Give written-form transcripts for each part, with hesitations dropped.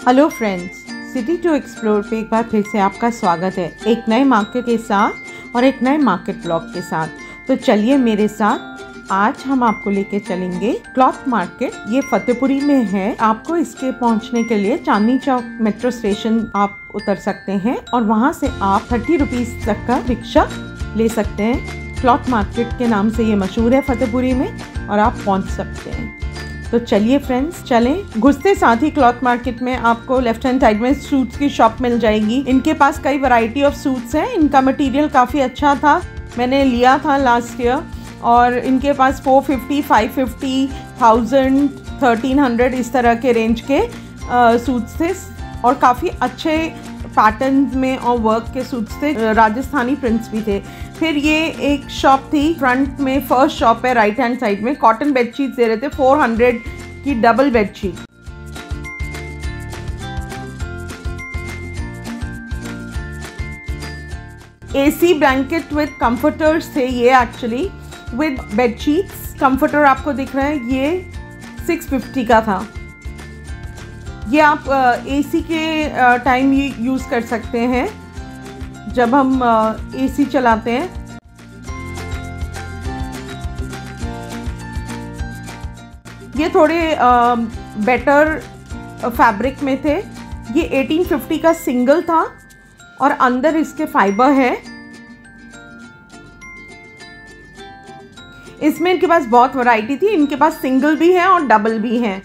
Hello friends, city to explore पे एक बार फिर से आपका स्वागत है, एक नए मार्केट के साथ और एक नए मार्केट ब्लॉग के साथ। तो चलिए मेरे साथ, आज हम आपको लेके चलेंगे क्लॉथ मार्केट। ये फतेहपुरी में है। आपको इसके पहुंचने के लिए चांदनी चौक मेट्रो स्टेशन आप उतर सकते हैं और वहां से आप 30 रुपीज़ तक का रिक्शा ले सकते हैं। क्लॉथ मार्केट के नाम से ये मशहूर है फतेहपुरी में और आप पहुंच सकते हैं। तो चलिए फ्रेंड्स, चलें। घुसते साथ ही क्लॉथ मार्केट में आपको लेफ्ट हैंड साइड में सूट्स की शॉप मिल जाएगी। इनके पास कई वैरायटी ऑफ सूट्स हैं। इनका मटेरियल काफ़ी अच्छा था, मैंने लिया था लास्ट ईयर। और इनके पास 450, 550, 1000, 1300 इस तरह के रेंज के सूट्स थे और काफ़ी अच्छे पैटर्न्स में और वर्क के सूट्स थे। राजस्थानी प्रिंट्स भी थे। फिर ये एक शॉप थी फ्रंट में, फर्स्ट शॉप है राइट हैंड साइड में। कॉटन बेडशीट दे रहे थे 400 की double bedsheet. AC blanket with comforters थे ये, एक्चुअली विद बेडशीट्स। कंफर्टर आपको दिख रहा है, ये 650 का था। ये आप एसी के टाइम यूज़ कर सकते हैं जब हम एसी चलाते हैं। ये थोड़े बेटर फैब्रिक में थे। ये 1850 का सिंगल था और अंदर इसके फाइबर है। इसमें इनके पास बहुत वैरायटी थी। इनके पास सिंगल भी है और डबल भी है।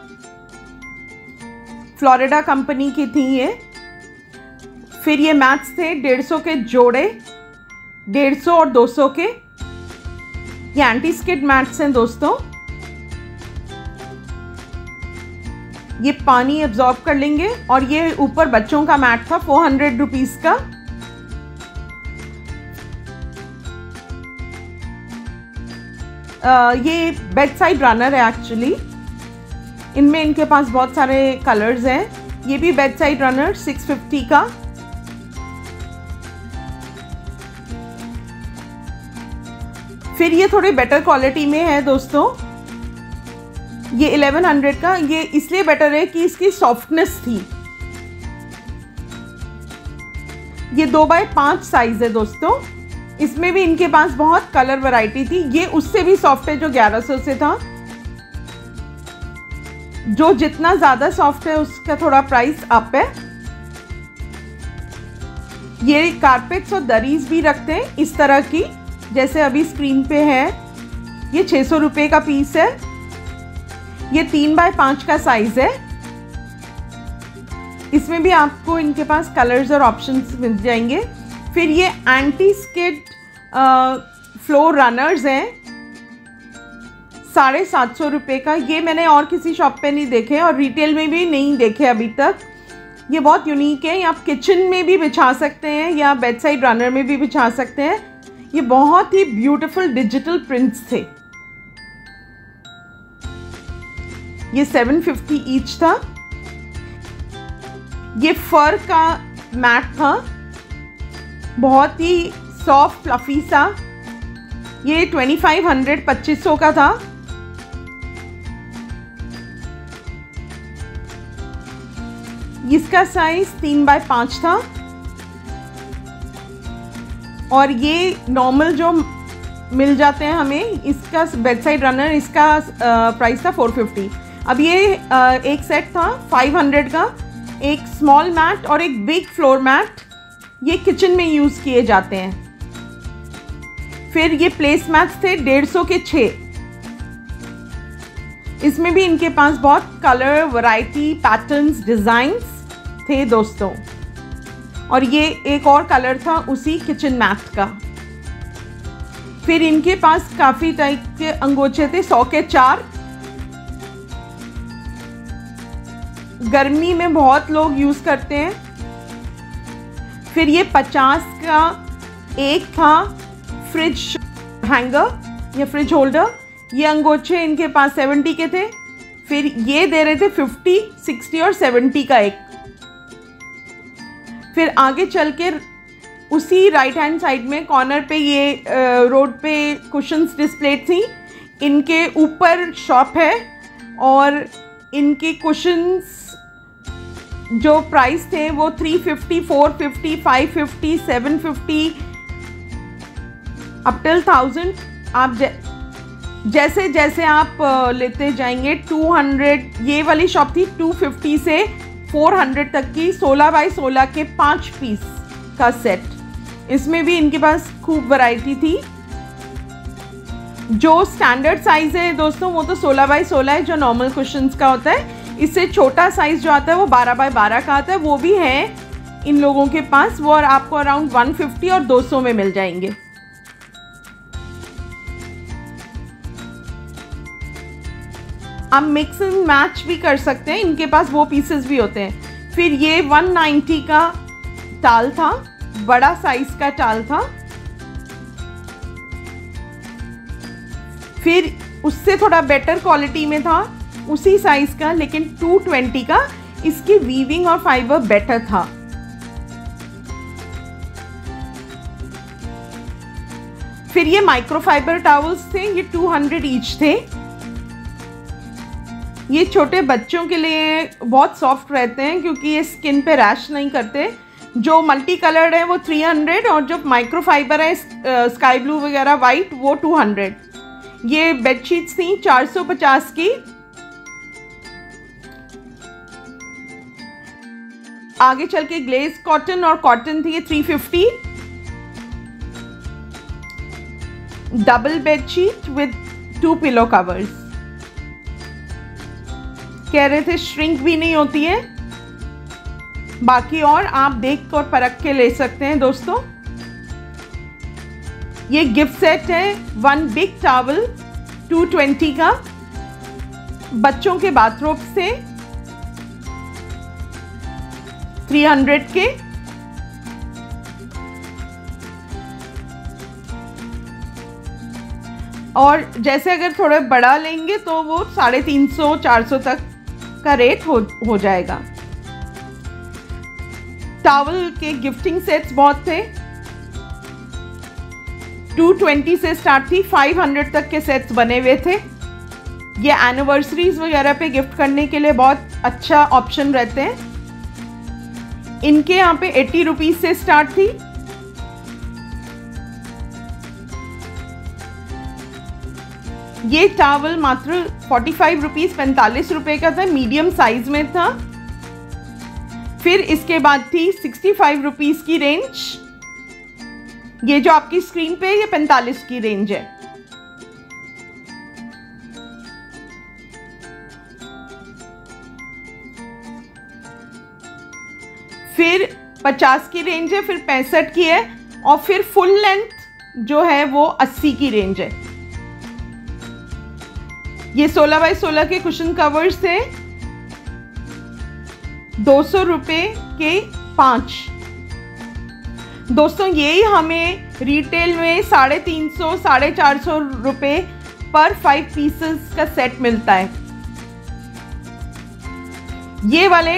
फ्लोरिडा कंपनी की थी ये। फिर ये मैट्स थे 150 के जोड़े, 150 और 200 के। ये एंटी स्किड मैट्स हैं दोस्तों। ये पानी एब्जॉर्ब कर लेंगे। और ये ऊपर बच्चों का मैट था 400 रुपीज़ का। ये बेड साइड रनर है एक्चुअली। इनमें इनके पास बहुत सारे कलर्स हैं। ये भी बेड साइड रनर 650 का। फिर ये थोड़ी बेटर क्वालिटी में है दोस्तों। ये 1100 का। ये इसलिए बेटर है कि इसकी सॉफ्टनेस थी। ये 2x5 साइज है दोस्तों। इसमें भी इनके पास बहुत कलर वैरायटी थी। ये उससे भी सॉफ्ट है जो 1100 से था। जो जितना ज़्यादा सॉफ्ट है उसका थोड़ा प्राइस अप है। ये कारपेट्स और दरीज भी रखते हैं इस तरह की, जैसे अभी स्क्रीन पे है। ये 600 रुपये का पीस है। ये 3x5 का साइज है। इसमें भी आपको इनके पास कलर्स और ऑप्शंस मिल जाएंगे। फिर ये एंटी स्किड फ्लोर रनर्स हैं 750 रुपये का। ये मैंने और किसी शॉप पे नहीं देखे और रिटेल में भी नहीं देखे अभी तक। ये बहुत यूनिक है। आप किचन में भी बिछा सकते हैं या बेड साइड रनर में भी बिछा सकते हैं। ये बहुत ही ब्यूटीफुल डिजिटल प्रिंट्स थे। ये 750 ईच था। ये फर का मैट था, बहुत ही सॉफ्ट फ्लफी सा। ये 2500 2500 का था। इसका साइज 3x5 था। और ये नॉर्मल जो मिल जाते हैं हमें, इसका बेड साइड रनर, इसका प्राइस था 450। अब ये एक सेट था 500 का। एक स्मॉल मैट और एक बिग फ्लोर मैट, ये किचन में यूज़ किए जाते हैं। फिर ये प्लेस मैट्स थे 150 के 6। इसमें भी इनके पास बहुत कलर वैरायटी, पैटर्न्स, डिज़ाइंस थे दोस्तों। और ये एक और कलर था उसी किचन मैट का। फिर इनके पास काफ़ी टाइप के अंगोछे थे 100 के 4। गर्मी में बहुत लोग यूज़ करते हैं। फिर ये 50 का एक था फ्रिज हैंगर या फ्रिज होल्डर। ये अंगोछे इनके पास 70 के थे। फिर ये दे रहे थे 50, 60 और 70 का एक। फिर आगे चल के उसी राइट हैंड साइड में कॉर्नर पे ये रोड पे कुशन्स डिस्प्ले थी। इनके ऊपर शॉप है और इनके कुशन्स जो प्राइस थे वो 350, 450, 550, 750 अप टिल 1000। आप जैसे जैसे आप लेते जाएंगे 200, ये वाली शॉप थी 250 से 400 तक की 16 बाई 16 के 5 पीस का सेट। इसमें भी इनके पास खूब वैरायटी थी। जो स्टैंडर्ड साइज़ है दोस्तों वो तो 16 बाई 16 है, जो नॉर्मल कुशन्स का होता है। इससे छोटा साइज़ जो आता है वो 12 बाई 12 का आता है, वो भी है इन लोगों के पास। वो और आपको अराउंड 150 और 200 में मिल जाएंगे। आप मिक्स एंड मैच भी कर सकते हैं, इनके पास वो पीसेस भी होते हैं। फिर ये 190 का टाल था, बड़ा साइज का टाल था। फिर उससे थोड़ा बेटर क्वालिटी में था उसी साइज का, लेकिन 220 का। इसकी वीविंग और फाइबर बेटर था। फिर ये माइक्रोफाइबर टॉवल्स थे, ये 200 ईच थे। ये छोटे बच्चों के लिए बहुत सॉफ्ट रहते हैं क्योंकि ये स्किन पे रैश नहीं करते। जो मल्टी कलर्ड है वो 300 और जो माइक्रोफाइबर है स्काई ब्लू वगैरह वाइट वो 200। ये बेडशीट्स थी 450 की। आगे चल के ग्लेज कॉटन और कॉटन थी, ये 350। Double bedsheet with 2 pillow covers. कह रहे थे श्रिंक भी नहीं होती है। बाकी और आप देख और परख के ले सकते हैं दोस्तों। ये गिफ्ट सेट है 1 बिग टॉवल 220 का। बच्चों के बाथरोब से 300 के। और जैसे अगर थोड़ा बड़ा लेंगे तो वो 350, 400 तक का रेट हो जाएगा। टॉवल के गिफ्टिंग सेट्स बहुत थे। 220 से स्टार्ट थी, 500 तक के सेट्स बने हुए थे। ये एनिवर्सरीज वगैरह पे गिफ्ट करने के लिए बहुत अच्छा ऑप्शन रहते हैं। इनके यहाँ पे 80 रुपीज से स्टार्ट थी। ये टॉवल मात्र 45 रुपीज 45 रुपए का था, मीडियम साइज में था। फिर इसके बाद थी 65 रुपीज की रेंज। ये जो आपकी स्क्रीन पे ये 45 की रेंज है। फिर 50 की रेंज है, फिर 65 की है और फिर फुल लेंथ जो है वो 80 की रेंज है। ये 16 बाई 16 के कुशन कवर्स थे, 200 रुपए के 5। दोस्तों ये हमें रिटेल में 350, 450 रुपए पर 5 पीसेस का सेट मिलता है। ये वाले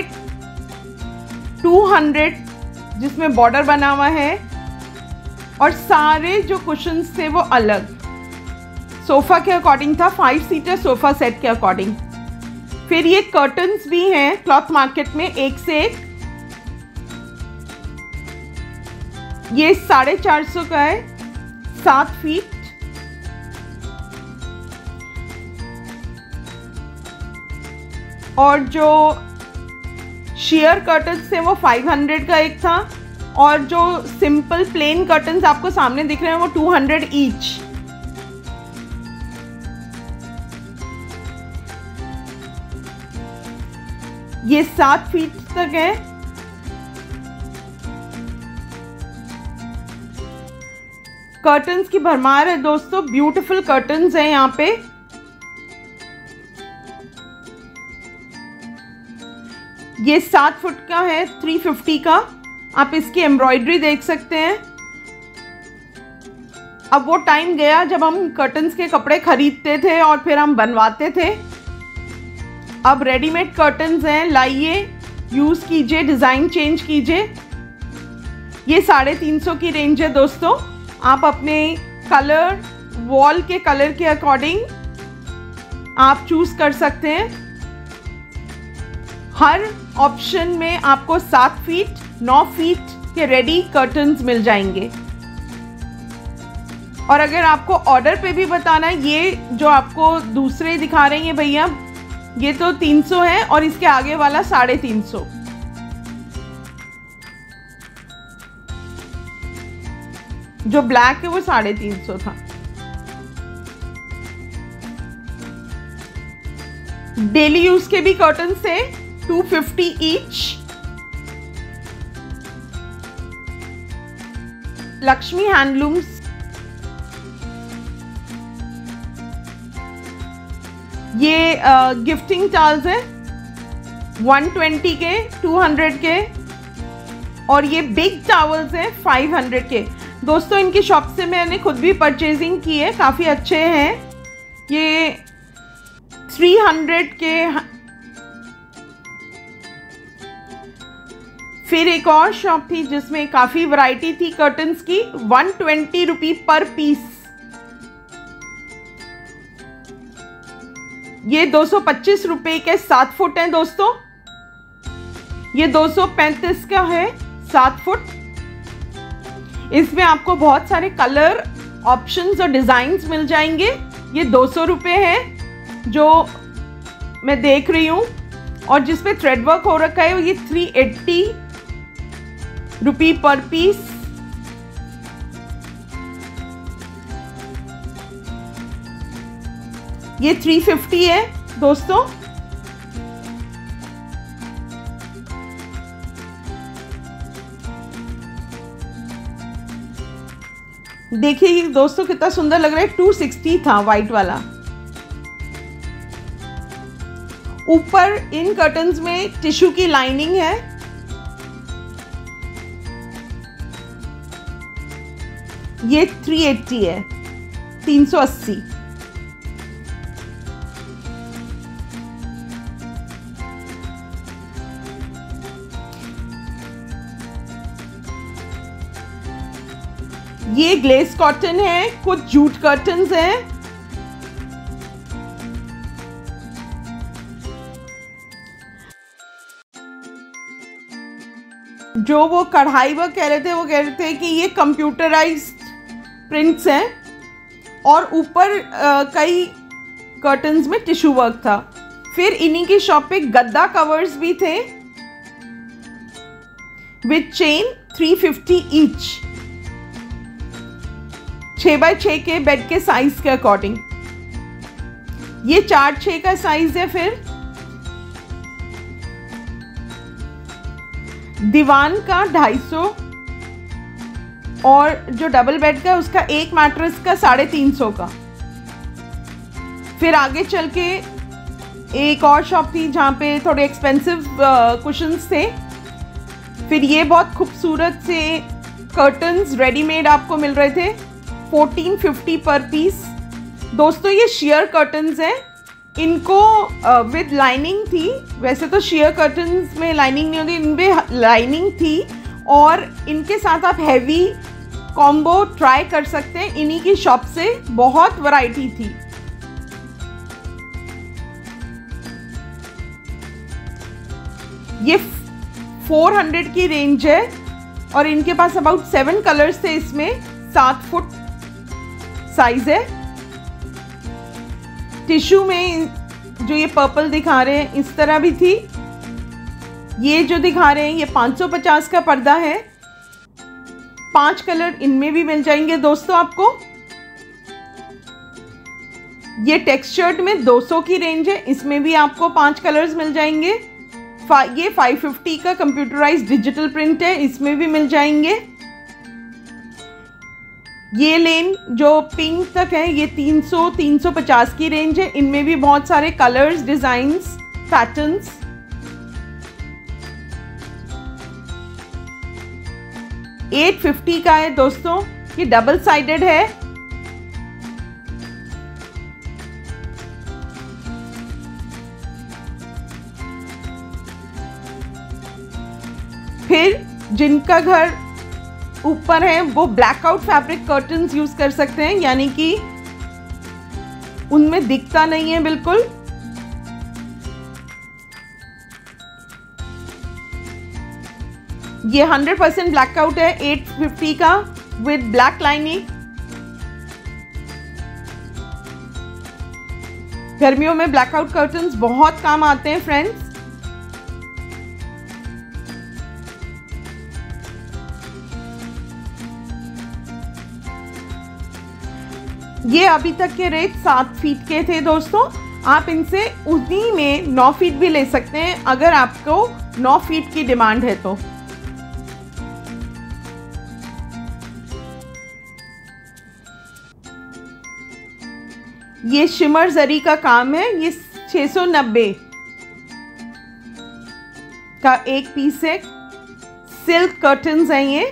200 जिसमें बॉर्डर बना हुआ है और सारे जो कुशन्स थे वो अलग सोफ़ा के अकॉर्डिंग था, 5 सीटर सोफ़ा सेट के अकॉर्डिंग। फिर ये कर्टन्स भी हैं क्लॉथ मार्केट में एक से एक। ये 450 का है, 7 फीट। और जो शेयर कर्टन्स थे वो 500 का एक था और जो सिंपल प्लेन कर्टन्स आपको सामने दिख रहे हैं वो 200 ईच। ये 7 फीट तक है। कर्टन्स की भरमार है दोस्तों, ब्यूटीफुल कर्टन्स हैं यहाँ पे। ये 7 फुट का है, 350 का। आप इसकी एम्ब्रॉयडरी देख सकते हैं। अब वो टाइम गया जब हम कर्टन्स के कपड़े खरीदते थे और फिर हम बनवाते थे। अब रेडीमेड कर्टन्स हैं, लाइए, यूज़ कीजिए, डिज़ाइन चेंज कीजिए। ये 350 की रेंज है दोस्तों। आप अपने कलर, वॉल के कलर के अकॉर्डिंग आप चूज़ कर सकते हैं। हर ऑप्शन में आपको 7 फीट 9 फीट के रेडी कर्टन्स मिल जाएंगे। और अगर आपको ऑर्डर पे भी बताना है, ये जो आपको दूसरे दिखा रहे हैं भैया, ये तो 300 है और इसके आगे वाला 350। जो ब्लैक है वो 350 था। डेली यूज के भी कर्टन से 250 ईच। लक्ष्मी हैंडलूम्स, ये गिफ्टिंग टाल्स है 120 के, 200 के, और ये बिग टावल्स हैं 500 के। दोस्तों इनकी शॉप से मैंने खुद भी परचेजिंग की है, काफ़ी अच्छे हैं। ये 300 के। फिर एक और शॉप थी जिसमें काफ़ी वैरायटी थी कर्टन्स की, 120 रुपये पर पीस। ये 225 रुपये के 7 फुट हैं दोस्तों। ये 235 का है 7 फुट। इसमें आपको बहुत सारे कलर ऑप्शंस और डिज़ाइंस मिल जाएंगे। ये 200 रुपये है जो मैं देख रही हूँ, और जिस पे थ्रेड वर्क हो रखा है ये 380 रुपये पर पीस। ये 350 है दोस्तों। देखिए दोस्तों कितना सुंदर लग रहा है, 260 था वाइट वाला। ऊपर इन कर्टन्स में टिश्यू की लाइनिंग है। ये 380 है, 380। ये ग्लेस कॉटन है, कुछ जूट कर्टन्स हैं। जो वो कढ़ाई वर्क कह रहे थे, वो कह रहे थे कि ये कंप्यूटराइज्ड प्रिंट्स हैं, और ऊपर कई कर्टन्स में टिश्यू वर्क था। फिर इन्हीं की शॉप पे गद्दा कवर्स भी थे विथ चेन, 350 ईच। 6x6 के बेड के साइज के अकॉर्डिंग। ये 4x6 का साइज है। फिर दीवान का 250, और जो डबल बेड का है उसका एक मैट्रेस का 350 का। फिर आगे चल के एक और शॉप थी जहाँ पे थोड़े एक्सपेंसिव कुशन्स थे। फिर ये बहुत खूबसूरत से कर्टन्स रेडीमेड आपको मिल रहे थे, 1450 पर पीस। दोस्तों ये शेयर कर्टन्स हैं, इनको विद लाइनिंग थी। वैसे तो शेयर कर्टन्स में लाइनिंग नहीं होती, इनमें लाइनिंग थी, और इनके साथ आप हैवी कॉम्बो ट्राई कर सकते हैं। इन्हीं की शॉप से बहुत वैरायटी थी। ये 400 की रेंज है, और इनके पास अबाउट 7 कलर्स थे। इसमें 7 फुट साइज है। टिश्यू में जो ये पर्पल दिखा रहे हैं इस तरह भी थी। ये जो दिखा रहे हैं ये 550 का पर्दा है। 5 कलर इनमें भी मिल जाएंगे दोस्तों आपको। ये टेक्सचर्ड में 200 की रेंज है, इसमें भी आपको 5 कलर्स मिल जाएंगे। ये 550 का कंप्यूटराइज्ड डिजिटल प्रिंट है, इसमें भी मिल जाएंगे। ये लेन जो पिंक तक है ये 300-350 की रेंज है। इनमें भी बहुत सारे कलर्स, डिजाइन्स, पैटर्न्स। $850 का है दोस्तों। ये डबल साइडेड है। फिर जिनका घर ऊपर है वो ब्लैकआउट फैब्रिक कर्टन्स यूज कर सकते हैं, यानी कि उनमें दिखता नहीं है बिल्कुल। ये 100% ब्लैकआउट है 850 का विद ब्लैक लाइनिंग। गर्मियों में ब्लैकआउट कर्टन्स बहुत काम आते हैं फ्रेंड्स। ये अभी तक के रेट 7 फीट के थे दोस्तों। आप इनसे उन्हीं में 9 फीट भी ले सकते हैं अगर आपको 9 फीट की डिमांड है तो। ये शिमर जरी का काम है। ये 690 का एक पीस है। सिल्क कर्टन्स हैं ये।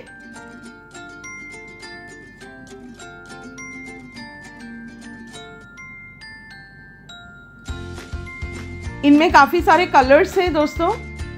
इनमें काफी सारे कलर्स हैं दोस्तों।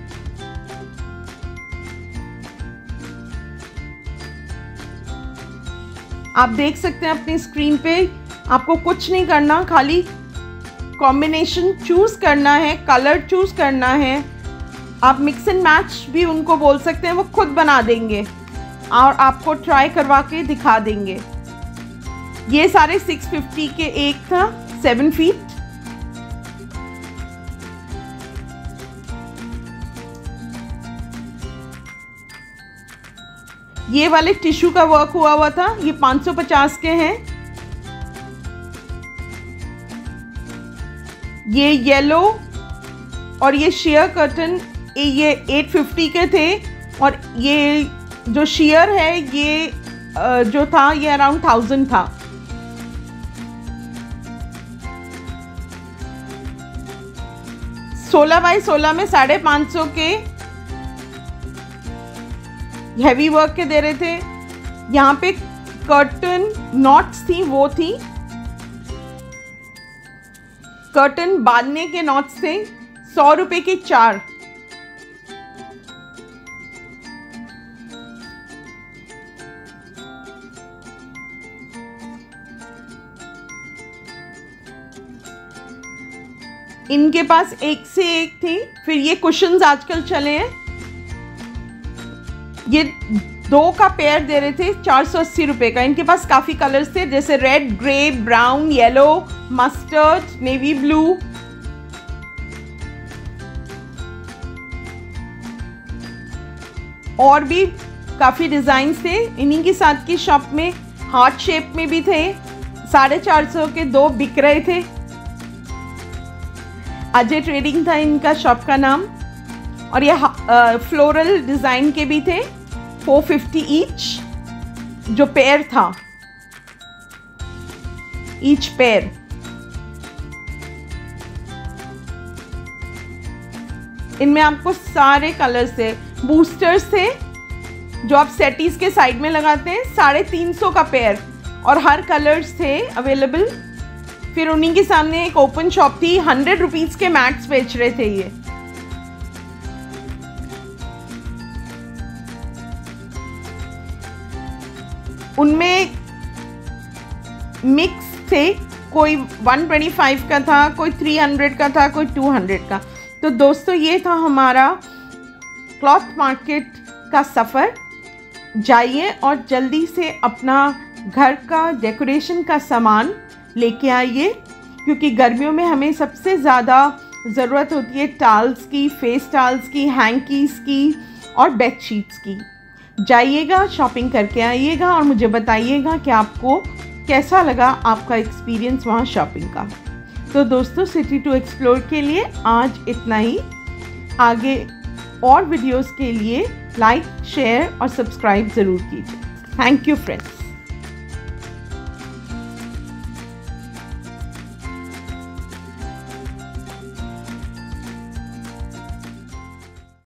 आप देख सकते हैं अपनी स्क्रीन पे। आपको कुछ नहीं करना, खाली कॉम्बिनेशन चूज करना है, कलर चूज करना है। आप मिक्स एंड मैच भी उनको बोल सकते हैं, वो खुद बना देंगे और आपको ट्राई करवा के दिखा देंगे। ये सारे 650 के एक था 7 फीट। ये वाले टिश्यू का वर्क हुआ हुआ था, ये 550 के हैं। ये येलो और ये शेयर कर्टन ये 850 के थे। और ये जो शेयर है ये जो था ये अराउंड 1000 था। सोलह बाई 16 में 550 के हैवी वर्क के दे रहे थे। यहाँ पे कर्टन नॉट्स थी, वो थी कर्टन बांधने के नॉट्स थे। 100 रुपए के 4। इनके पास एक से एक थी। फिर ये कुशन्स आजकल चले हैं। ये 2 का पेयर दे रहे थे 480 रुपए का। इनके पास काफ़ी कलर्स थे जैसे red, grey, brown, yellow, mustard, navy blue. और भी काफ़ी डिज़ाइंस थे। इन्हीं के साथ की शॉप में हार्ट शेप में भी थे। 450 के 2 बिक रहे थे। अजय ट्रेडिंग था इनका शॉप का नाम। और ये फ्लोरल डिज़ाइन के भी थे 450 ईच जो पेयर था, ईच पेयर। इनमें आपको सारे कलर्स थे। बूस्टर्स थे जो आप सेटीज के साइड में लगाते हैं, 350 का पेयर और हर कलर्स थे अवेलेबल। फिर उन्हीं के सामने एक ओपन शॉप थी, 100 रुपीज़ के मैट्स बेच रहे थे ये। उनमें मिक्स थे, कोई 125 का था, कोई 300 का था, कोई 200 का। तो दोस्तों ये था हमारा क्लॉथ मार्केट का सफ़र। जाइए और जल्दी से अपना घर का डेकोरेशन का सामान लेके आइए, क्योंकि गर्मियों में हमें सबसे ज़्यादा ज़रूरत होती है टॉवल्स की, फेस टॉवल्स की, हैंकीज़ की और बेडशीट्स की। जाइएगा, शॉपिंग करके आइएगा और मुझे बताइएगा कि आपको कैसा लगा आपका एक्सपीरियंस वहाँ शॉपिंग का। तो दोस्तों सिटी टू एक्सप्लोर के लिए आज इतना ही। आगे और वीडियोस के लिए लाइक, शेयर और सब्सक्राइब ज़रूर कीजिए। Thank you friends.